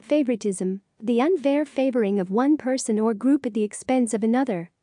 Favoritism, the unfair favoring of one person or group at the expense of another.